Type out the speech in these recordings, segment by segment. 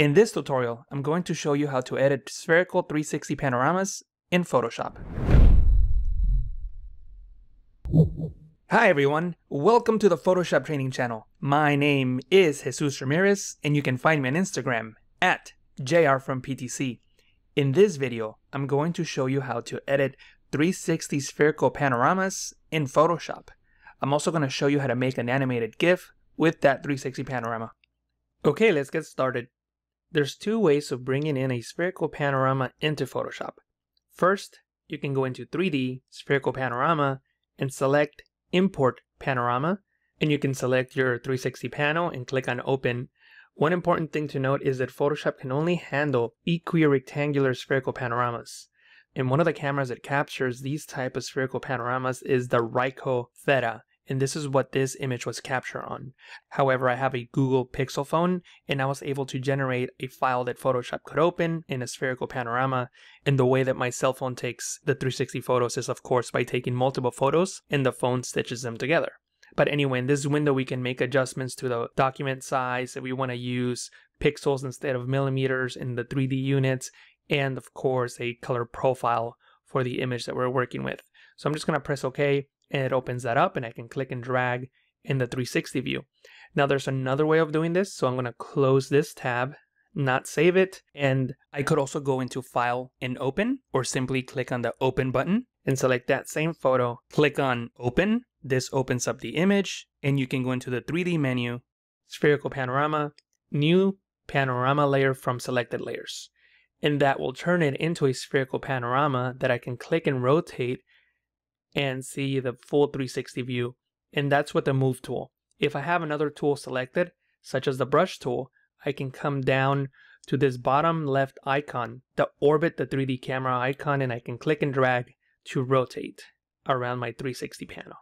In this tutorial, I'm going to show you how to edit spherical 360 panoramas in Photoshop. Hi everyone, welcome to the Photoshop training channel. My name is Jesus Ramirez and you can find me on Instagram at JRFromPTC. In this video, I'm going to show you how to edit 360 spherical panoramas in Photoshop. I'm also going to show you how to make an animated GIF with that 360 panorama. Okay, let's get started. There's two ways of bringing in a spherical panorama into Photoshop. First, you can go into 3D, spherical panorama, and select Import Panorama, and you can select your 360 panel and click on Open. One important thing to note is that Photoshop can only handle equirectangular spherical panoramas. And one of the cameras that captures these type of spherical panoramas is the Ricoh Theta. And this is what this image was captured on. However, I have a Google Pixel phone and I was able to generate a file that Photoshop could open in a spherical panorama. And the way that my cell phone takes the 360 photos is of course by taking multiple photos and the phone stitches them together. But anyway, in this window we can make adjustments to the document size if we want to use pixels instead of millimeters in the 3D units, and of course a color profile for the image that we're working with. So I'm just going to press OK. And it opens that up and I can click and drag in the 360 view. Now there's another way of doing this. So I'm going to close this tab, not save it. And I could also go into File and Open, or simply click on the Open button and select that same photo. Click on Open. This opens up the image and you can go into the 3D menu, Spherical Panorama, New Panorama Layer from Selected Layers. And that will turn it into a spherical panorama that I can click and rotate and see the full 360 view. And that's with the Move tool. If I have another tool selected, such as the Brush tool, I can come down to this bottom left icon, the Orbit the 3D camera icon, and I can click and drag to rotate around my 360 panel.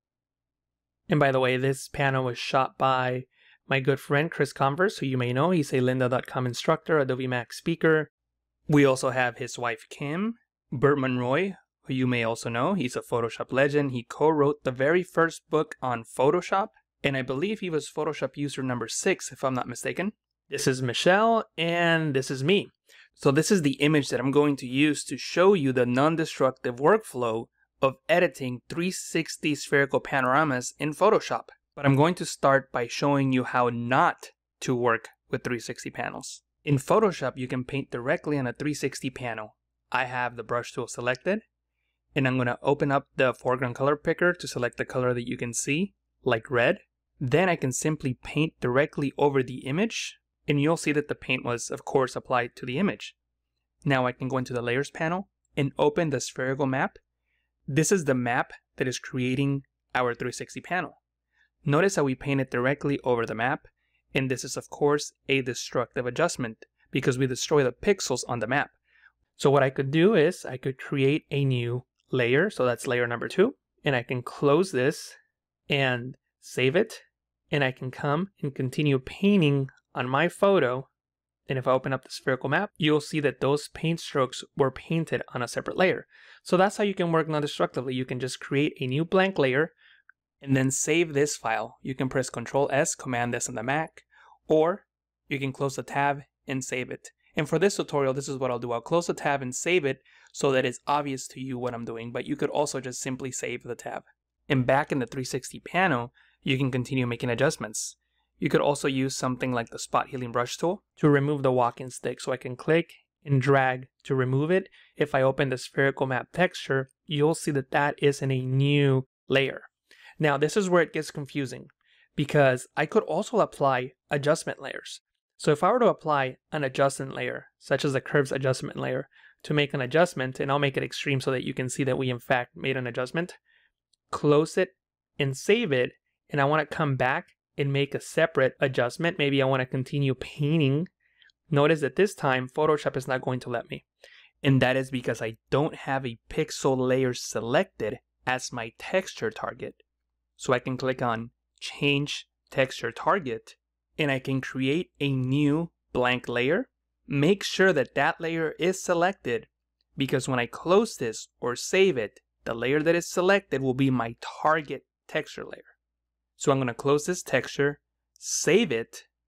And by the way, this panel was shot by my good friend Chris Converse, who you may know. He's a lynda.com instructor, Adobe Max speaker. We also have his wife Kim, Burt Monroy, who you may also know. He's a Photoshop legend. He co-wrote the very first book on Photoshop, and I believe he was Photoshop user number 6, if I'm not mistaken. This is Michelle, and this is me. So this is the image that I'm going to use to show you the non-destructive workflow of editing 360 spherical panoramas in Photoshop. But I'm going to start by showing you how not to work with 360 panels. In Photoshop, you can paint directly on a 360 panel. I have the brush tool selected, and I'm going to open up the foreground color picker to select the color that you can see, like red. Then I can simply paint directly over the image, and you'll see that the paint was, of course, applied to the image. Now I can go into the Layers panel and open the spherical map. This is the map that is creating our 360 panel. Notice how we painted directly over the map, and this is, of course, a destructive adjustment because we destroy the pixels on the map. So what I could do is I could create a new layer, so that's layer number 2, and I can close this and save it, and I can come and continue painting on my photo. And if I open up the spherical map, you'll see that those paint strokes were painted on a separate layer. So that's how you can work non-destructively. You can just create a new blank layer and then save this file. You can press Ctrl S, Command S on the Mac, or you can close the tab and save it. And for this tutorial, this is what I'll do. I'll close the tab and save it so that it's obvious to you what I'm doing, but you could also just simply save the tab. And back in the 360 panel, you can continue making adjustments. You could also use something like the Spot Healing Brush tool to remove the walking stick. So I can click and drag to remove it. If I open the spherical map texture, you'll see that that is in a new layer. Now, this is where it gets confusing because I could also apply adjustment layers. So if I were to apply an adjustment layer, such as the Curves Adjustment layer, to make an adjustment, and I'll make it extreme so that you can see that we in fact made an adjustment, close it and save it, and I want to come back and make a separate adjustment. Maybe I want to continue painting. Notice that this time Photoshop is not going to let me. And that is because I don't have a pixel layer selected as my texture target. So I can click on Change Texture Target, and I can create a new blank layer. Make sure that that layer is selected because when I close this or save it, the layer that is selected will be my target texture layer. So I'm going to close this texture, save it,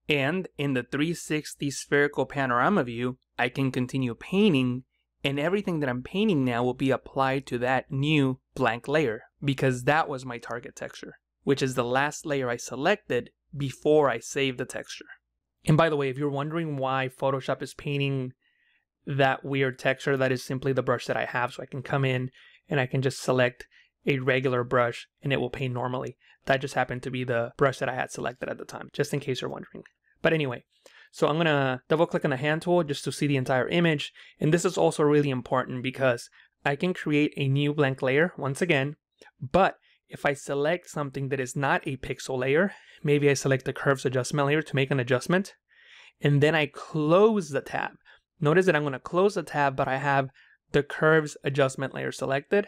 And in the 360 spherical panorama view, I can continue painting, and everything that I'm painting now will be applied to that new blank layer because that was my target texture, which is the last layer I selected before I saved the texture. And by the way, if you're wondering why Photoshop is painting that weird texture, that is simply the brush that I have. So I can come in and I can just select a regular brush and it will paint normally. That just happened to be the brush that I had selected at the time, just in case you're wondering. But anyway, so I'm gonna double click on the hand tool just to see the entire image. And this is also really important because I can create a new blank layer once again, but if I select something that is not a pixel layer, maybe I select the curves adjustment layer to make an adjustment, and then I close the tab. Notice that I'm going to close the tab, but I have the curves adjustment layer selected.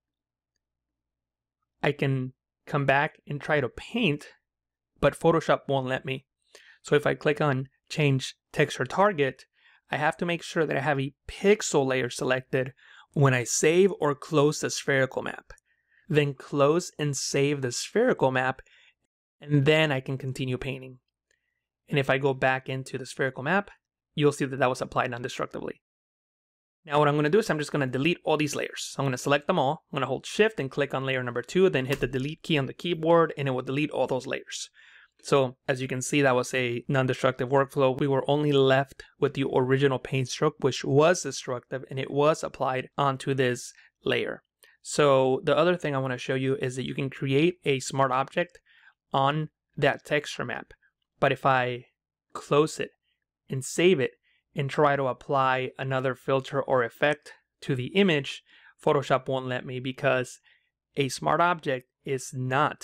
I can come back and try to paint, but Photoshop won't let me. So if I click on change texture target, I have to make sure that I have a pixel layer selected when I save or close the spherical map. Then close and save the spherical map, and then I can continue painting. And if I go back into the spherical map, you'll see that that was applied non-destructively. Now what I'm going to do is I'm just going to delete all these layers. So I'm going to select them all. I'm going to hold shift and click on layer number 2, then hit the delete key on the keyboard, and it will delete all those layers. So as you can see, that was a non-destructive workflow. We were only left with the original paint stroke, which was destructive, and it was applied onto this layer. So the other thing I want to show you is that you can create a smart object on that texture map. But if I close it and save it and try to apply another filter or effect to the image, Photoshop won't let me because a smart object is not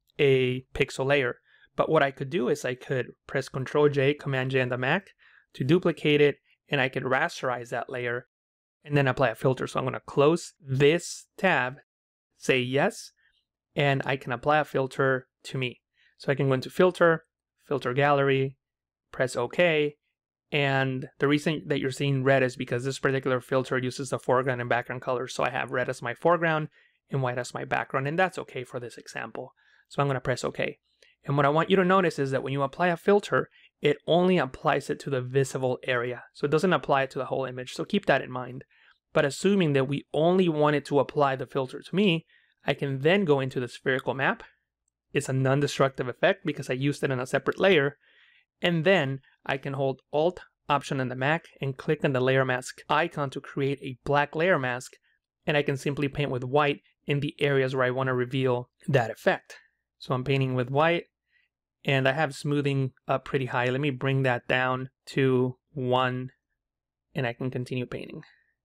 a pixel layer. But what I could do is I could press Ctrl J, Command J on the Mac to duplicate it, and I could rasterize that layer and then apply a filter. So I'm going to close this tab, say yes, and I can apply a filter to me. So I can go into Filter, Filter Gallery, press OK, and the reason that you're seeing red is because this particular filter uses the foreground and background colors. So I have red as my foreground and white as my background, and that's okay for this example. So I'm going to press OK. And what I want you to notice is that when you apply a filter, it only applies it to the visible area. So it doesn't apply it to the whole image. So keep that in mind. But assuming that we only wanted to apply the filter to me, I can then go into the spherical map. It's a non-destructive effect because I used it in a separate layer. And then I can hold Alt Option on the Mac and click on the layer mask icon to create a black layer mask. And I can simply paint with white in the areas where I want to reveal that effect. So I'm painting with white. And I have smoothing up pretty high. Let me bring that down to 1 and I can continue painting.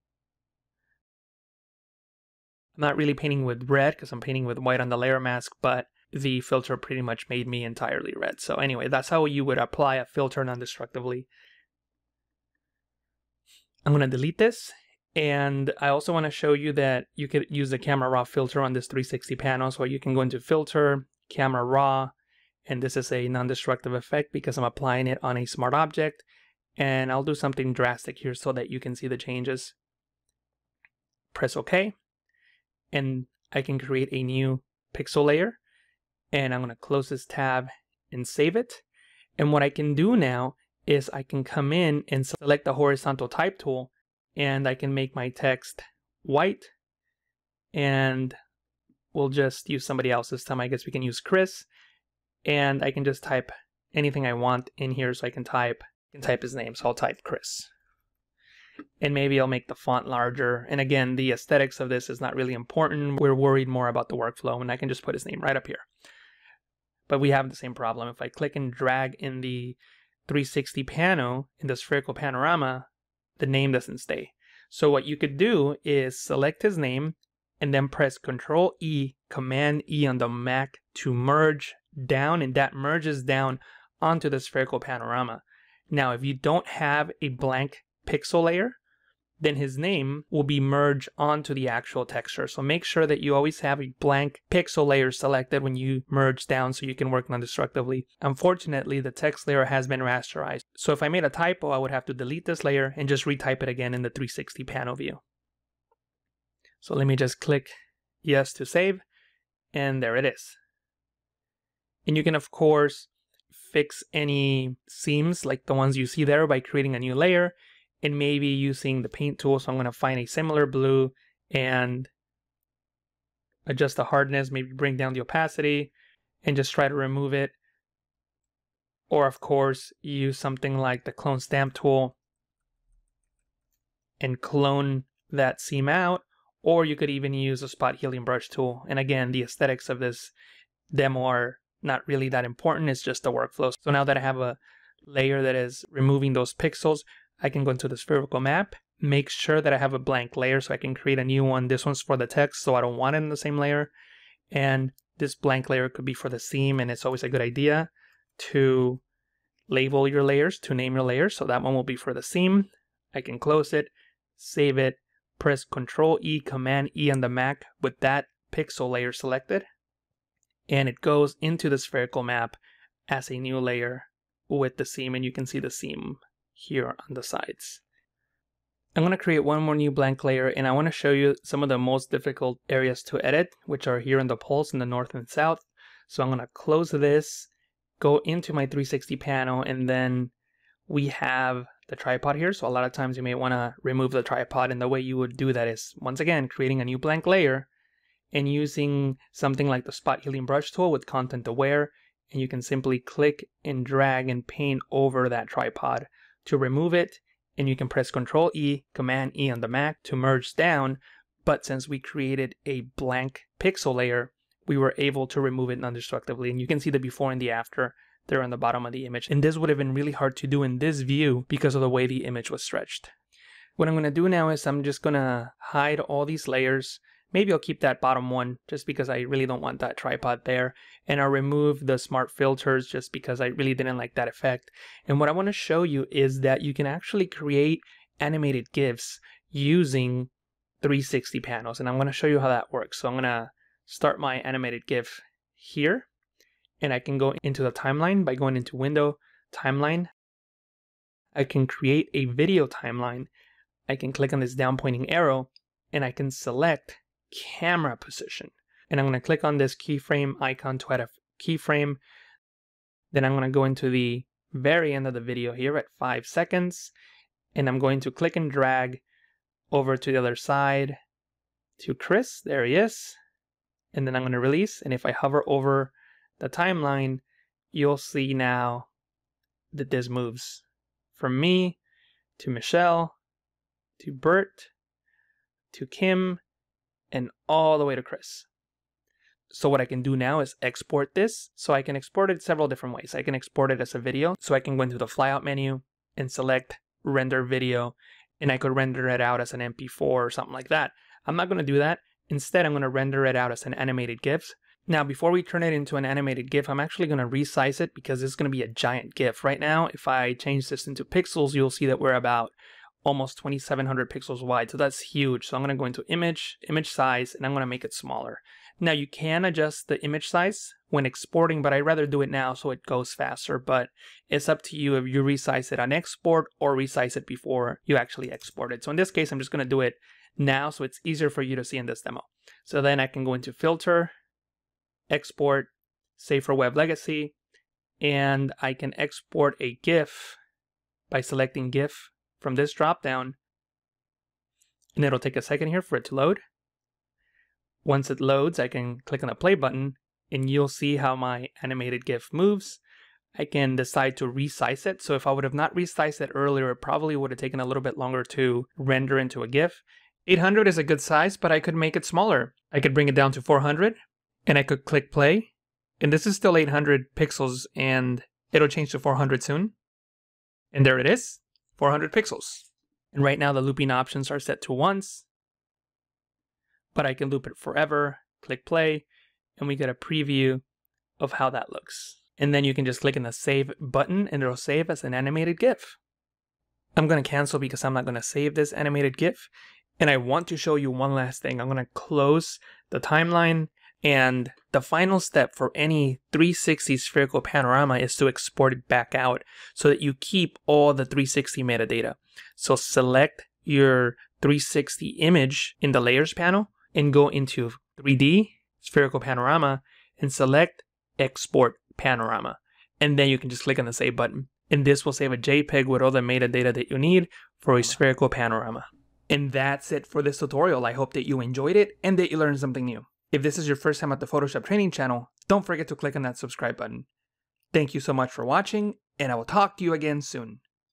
I'm not really painting with red because I'm painting with white on the layer mask, but the filter pretty much made me entirely red. So anyway, that's how you would apply a filter non-destructively. I'm going to delete this. And I also want to show you that you could use the Camera Raw filter on this 360 panel. So you can go into Filter, Camera Raw, and this is a non-destructive effect because I'm applying it on a smart object. And I'll do something drastic here so that you can see the changes. Press OK. And I can create a new pixel layer. And I'm going to close this tab and save it. And what I can do now is I can come in and select the horizontal type tool. And I can make my text white. And we'll just use somebody else this time. I guess we can use Chris. And I can just type anything I want in here. So I can type his name. So I'll type Chris. And maybe I'll make the font larger. And again, the aesthetics of this is not really important. We're worried more about the workflow. And I can just put his name right up here. But we have the same problem. If I click and drag in the 360 panel, in the spherical panorama, the name doesn't stay. So what you could do is select his name and then press Ctrl E, Command E on the Mac to merge down, and that merges down onto the spherical panorama. Now, if you don't have a blank pixel layer, then his name will be merged onto the actual texture. So make sure that you always have a blank pixel layer selected when you merge down so you can work non-destructively. Unfortunately, the text layer has been rasterized. So if I made a typo, I would have to delete this layer and just retype it again in the 360 panel view. So let me just click yes to save, and there it is. And you can, of course, fix any seams like the ones you see there by creating a new layer and maybe using the paint tool. So I'm going to find a similar blue and adjust the hardness, maybe bring down the opacity and just try to remove it. Or of course, use something like the clone stamp tool and clone that seam out. Or you could even use a spot healing brush tool. And again, the aesthetics of this demo are not really that important. It's just the workflow. So now that I have a layer that is removing those pixels, I can go into the spherical map, make sure that I have a blank layer so I can create a new one. This one's for the text, so I don't want it in the same layer. And this blank layer could be for the seam, and it's always a good idea to label your layers, to name your layers. So that one will be for the seam. I can close it, save it, press Control E, Command E on the Mac with that pixel layer selected. And it goes into the spherical map as a new layer with the seam, and you can see the seam here on the sides. I'm going to create one more new blank layer, and I want to show you some of the most difficult areas to edit, which are here in the pulse in the north and south. So I'm going to close this, go into my 360 panel, and then we have the tripod here. So a lot of times you may want to remove the tripod, and the way you would do that is, once again, creating a new blank layer and using something like the spot healing brush tool with content aware, and you can simply click and drag and paint over that tripod to remove it. And you can press Control E, Command E on the Mac to merge down. But since we created a blank pixel layer, we were able to remove it non-destructively. And you can see the before and the after there on the bottom of the image. And this would have been really hard to do in this view because of the way the image was stretched. What I'm going to do now is I'm just going to hide all these layers. Maybe I'll keep that bottom one just because I really don't want that tripod there. And I'll remove the smart filters just because I really didn't like that effect. And what I want to show you is that you can actually create animated GIFs using 360 panels. And I'm going to show you how that works. So I'm going to start my animated GIF here. And I can go into the timeline by going into Window, Timeline. I can create a video timeline. I can click on this down pointing arrow and I can select camera position. And I'm going to click on this keyframe icon to add a keyframe. Then I'm going to go into the very end of the video here at 5 seconds. And I'm going to click and drag over to the other side to Chris. There he is. And then I'm going to release. And if I hover over the timeline, you'll see now that this moves from me to Michelle to Bert to Kim and all the way to Chris. So what I can do now is export this. So I can export it several different ways. I can export it as a video. So I can go into the flyout menu and select render video, and I could render it out as an MP4 or something like that. I'm not going to do that. Instead, I'm going to render it out as an animated GIF. Now, before we turn it into an animated GIF, I'm actually going to resize it because it's going to be a giant GIF. Right now, if I change this into pixels, you'll see that we're about almost 2700 pixels wide. So that's huge. So I'm going to go into image size, and I'm going to make it smaller. Now you can adjust the image size when exporting, but I'd rather do it now so it goes faster. But it's up to you if you resize it on export or resize it before you actually export it. So in this case, I'm just going to do it now so it's easier for you to see in this demo. So then I can go into filter, export, save for web legacy, and I can export a GIF by selecting GIF from this drop down, and it'll take a second here for it to load. Once it loads, I can click on the play button and you'll see how my animated GIF moves. I can decide to resize it. So if I would have not resized it earlier, it probably would have taken a little bit longer to render into a GIF. 800 is a good size, but I could make it smaller. I could bring it down to 400 and I could click play. And this is still 800 pixels and it'll change to 400 soon. And there it is, 400 pixels. And right now the looping options are set to once, but I can loop it forever, click play, and we get a preview of how that looks. And then you can just click on the save button and it'll save as an animated GIF. I'm going to cancel because I'm not going to save this animated GIF. And I want to show you one last thing. I'm going to close the timeline, and the final step for any 360 spherical panorama is to export it back out so that you keep all the 360 metadata. So select your 360 image in the layers panel and go into 3D spherical panorama and select export panorama. and then you can just click on the save button. And this will save a JPEG with all the metadata that you need for a spherical panorama. And that's it for this tutorial. I hope that you enjoyed it and that you learned something new. If this is your first time at the Photoshop Training channel, don't forget to click on that subscribe button. Thank you so much for watching, and I will talk to you again soon.